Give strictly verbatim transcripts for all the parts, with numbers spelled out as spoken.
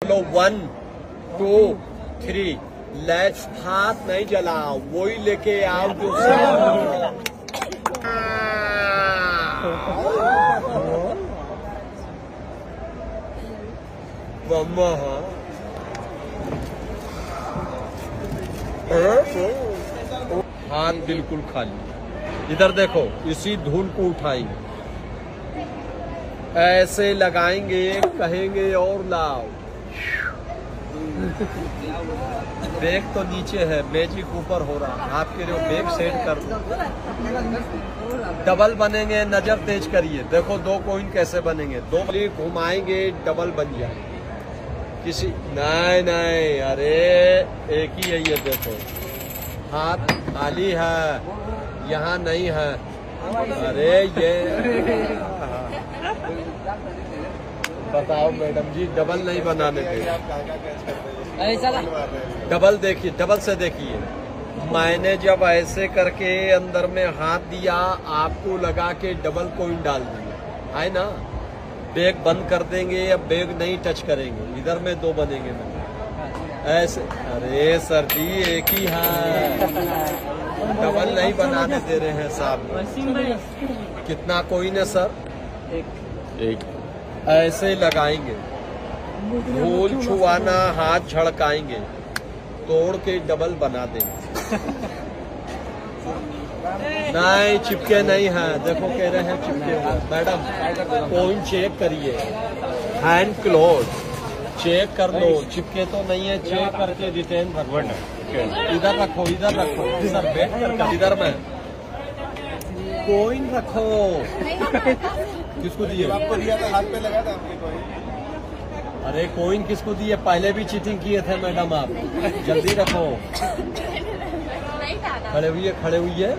Low one two three let's. हाथ नहीं जलाओ, वही लेके आओ जो मम्मा। हाथ बिल्कुल खाली। इधर देखो, इसी धूल को उठाएंगे, ऐसे लगाएंगे, कहेंगे और लाओ। बैग तो नीचे है, मैजिक ऊपर हो रहा। आपके लिए बैग सेट कर दो। डबल बनेंगे, नजर तेज करिए। देखो दो कॉइन कैसे बनेंगे, दो घुमाएंगे डबल बन जाएंगे। किसी नहीं नहीं, अरे एक ही है ये। देखो हाथ खाली है, यहाँ नहीं है। अरे ये बताओ मैडम जी, डबल नहीं बनाने दे। डबल देखिए, डबल से देखिए। मैंने जब ऐसे करके अंदर में हाथ दिया, आपको लगा के डबल कॉइन डाल दिया है ना। बैग बंद कर देंगे, अब बैग नहीं टच करेंगे। इधर में दो बनेंगे मैंने ऐसे। अरे सर जी एक ही है, डबल नहीं बनाने दे रहे हैं साहब। कितना कॉइन है सर? एक एक। ऐसे लगाएंगे, धूल छुआना, हाथ झड़काएंगे, तोड़ के डबल बना देंगे। नहीं चिपके नहीं है। देखो कह रहे हैं चिपके हुए। मैडम कॉइन चेक करिए, हैंड क्लोज चेक कर लो, चिपके तो नहीं है। चेक करके रिटेन रखो। इधर रखो, इधर रखो, इधर बैठ कर, इधर में कॉइन रखो। किसको दिए? आपको दिया था, हाथ पे लगा था आपके कॉइन। अरे कॉइन किसको दिए? पहले भी चीटिंग किए थे मैडम आप। जल्दी रखो। खड़े हुई है, खड़े हुई है।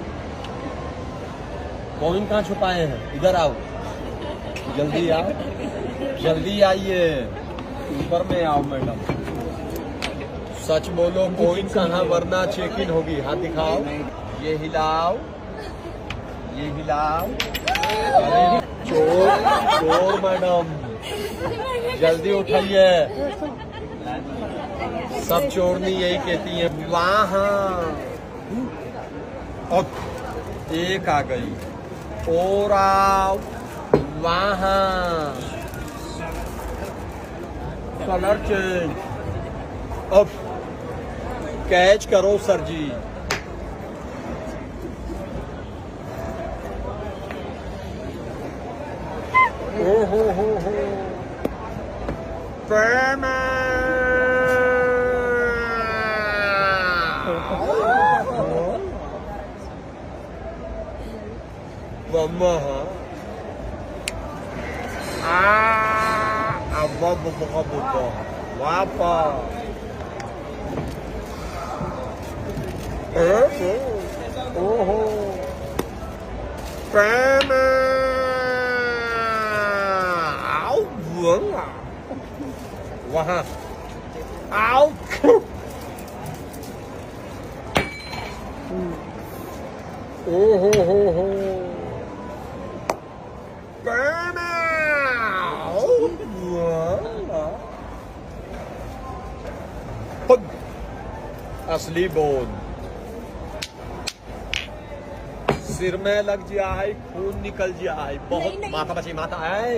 कॉइन कहाँ छुपाए हैं? इधर आओ, जल्दी आओ, जल्दी आइए। ऊपर में आओ मैडम। सच बोलो, कॉइन कहाँ, वरना चेक इन होगी। हाथ दिखाओ, ये हिलाओ, ये हिलाओ। अरे चोर चोर मैडम, जल्दी उठाइए। सब चोरनी यही कहती है। वहाँ एक आ गई और आओ। वहाँ कलर चेंज। अब कैच करो सर जी। ओ हो हो हो प्रेम। मम्मा आ अब्बा बब्बा बब्बा वापा। ओहो प्रेम। आओ बुआ, वहाँ आओ। ओहो हो हो प्रेम। असली बोल सिर में लग जाए, खून निकल जाए। बहुत माता बची माता है।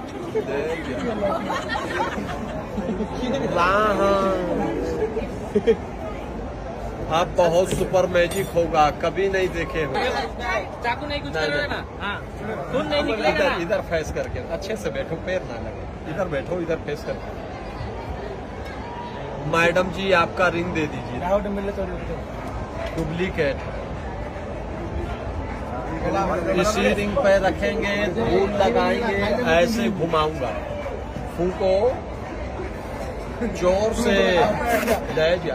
अब बहुत सुपर मैजिक होगा, कभी नहीं देखे हो। चाकू नहीं कुछ करोगे ना? हाँ, खून नहीं निकलेगा। इधर इधर फेस करके अच्छे से बैठो, पैर ना लगे। इधर बैठो, इधर फेस करके। मैडम जी आपका रिंग दे दीजिए। डुप्लीकेट इसी रिंग पे रखेंगे, धूल लगाएंगे, ऐसे घुमाऊंगा। फूको, जोर से ले जा।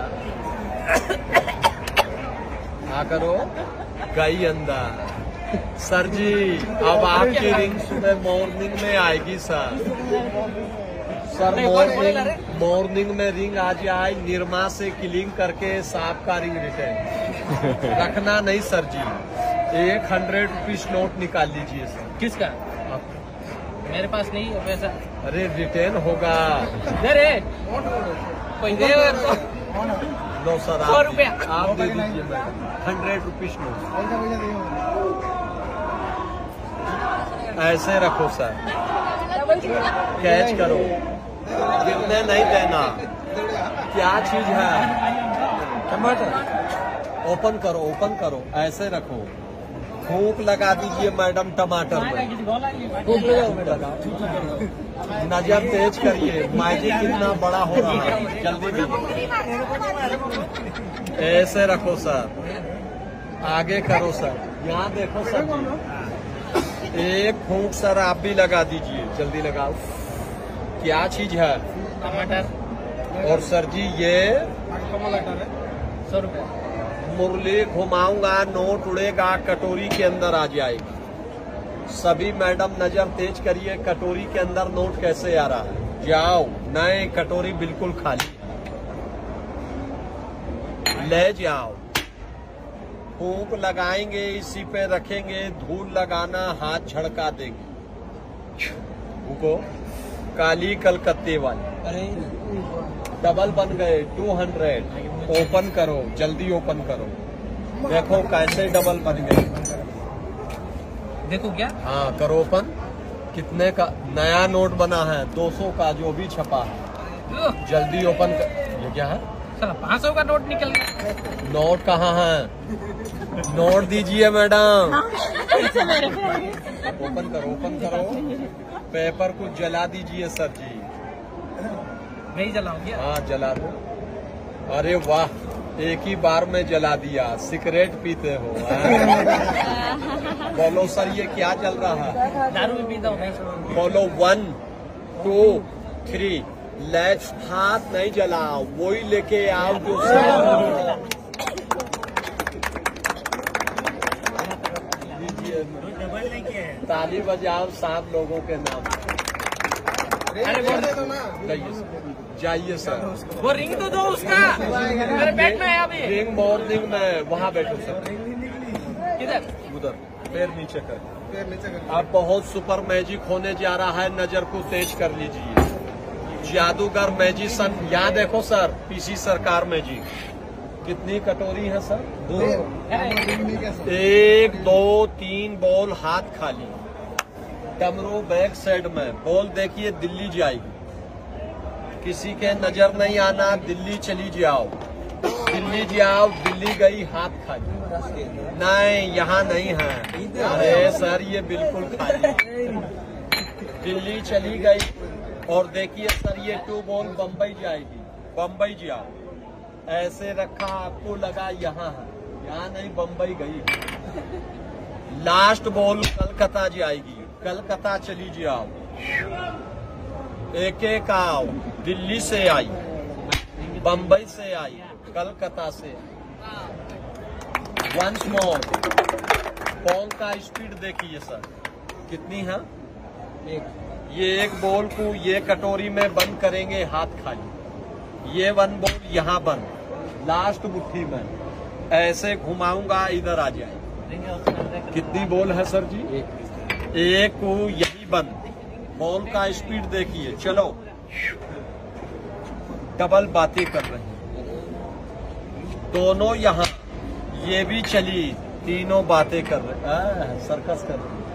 हाँ करो, गई अंदर। सर जी अब आपकी रिंग सुबह मॉर्निंग में आएगी सर। सर मॉर्निंग मॉर्निंग में रिंग आ जाए, निरमा से क्लीन करके सांप का रिंग रिटर्न रखना नहीं सर जी। एक हंड्रेड रुपीज नोट निकाल लीजिए सर। किसका? मेरे पास नहीं है पैसा। अरे रिटर्न होगा। दे रे कोई दे तो। लो सर सौ रुपया आप दे दीजिए। Hundred rupees no. ऐसे रखो सर, कैच करो, गिरने नहीं देना। क्या चीज है? टमाटर। ओपन करो, ओपन करो, ऐसे रखो। फूंक लगा दीजिए मैडम टमाटर में। नजर तेज करिए, मैजिक कितना बड़ा हो रहा है। जल्दी दीजिए। ऐसे रखो सर, आगे करो सर, यहाँ देखो सर। एक फूंक सर आप भी लगा दीजिए, जल्दी लगाओ। क्या चीज है? टमाटर। और सर जी ये सौ रुपया। मुरली घुमाऊंगा, नोट उड़ेगा, कटोरी के अंदर आ जाएगा। सभी मैडम नजर तेज करिए, कटोरी के अंदर नोट कैसे आ रहा है? जाओ, नहीं कटोरी बिल्कुल खाली है। ले जाओ, फूंक लगाएंगे, इसी पे रखेंगे, धूल लगाना, हाथ झड़का देंगे। फूको, काली कलकत्ते वाली। डबल बन गए, टू हंड्रेड। ओपन करो, जल्दी ओपन करो। देखो कैसे डबल बन गए। देखो क्या? हाँ करो ओपन। कितने का नया नोट बना है? दो सौ का, जो भी छपा है। जल्दी ओपन कर। ये क्या है? साला पाँच सौ का नोट निकल गया। नोट कहाँ है? नोट दीजिए मैडम। ओपन करो, ओपन करो। पेपर को जला दीजिए सर जी। नहीं जलाऊं क्या? हाँ जला दो। अरे वाह, एक ही बार में जला दिया। सिगरेट पीते हो? बोलो सर ये क्या चल रहा है? दारू भी पीता हूँ। बोलो वन टू थ्री। लेट्स, हाथ नहीं जलाओ, वही लेके आओ जो ताली बजाओ सात लोगों के नाम। जाइए सर। वो रिंग तो दो उसका। मेरे पेट में है अभी। रिंग मॉर्निंग में वहाँ बैठो सर। किधर? उधर, पैर नीचे कर। पैर नीचे कर। अब बहुत सुपर मैजिक होने जा रहा है, नजर को तेज कर लीजिए। जादूगर मैजिशन, यहाँ देखो सर, पीसी सरकार मैजिक। कितनी कटोरी है सर? दो। एक दो तीन बॉल, हाथ खाली। डमरू बैक साइड में। बॉल देखिए दिल्ली जाएगी। किसी के नजर नहीं आना, दिल्ली चली जाओ। दिल्ली जाओ, दिल्ली गई, हाथ खाली। नहीं यहाँ नहीं है। अरे सर ये बिल्कुल खाली। दिल्ली चली गई। और देखिए सर ये टू बॉल बम्बई जाएगी। बम्बई जाओ, ऐसे रखा, आपको लगा यहाँ है, यहाँ नहीं, बम्बई गई। लास्ट बॉल कलकत्ता जाएगी। कलकत्ता चली जाओ, एक एक आओ। दिल्ली से आई, बम्बई से आई, कलकत्ता से। Once more. बॉल का स्पीड देखिए सर कितनी है। एक, ये एक बॉल को ये कटोरी में बंद करेंगे, हाथ खाली। ये वन बॉल यहाँ बंद, लास्ट मुट्ठी में ऐसे घुमाऊंगा, इधर आ जाए। कितनी बॉल है सर जी? एक। एक को यही बंद। बॉल का स्पीड देखिए, चलो। डबल बातें कर रहे हैं दोनों यहाँ। ये भी चली, तीनों बातें कर रहे हैं, सर्कस कर रहे हैं।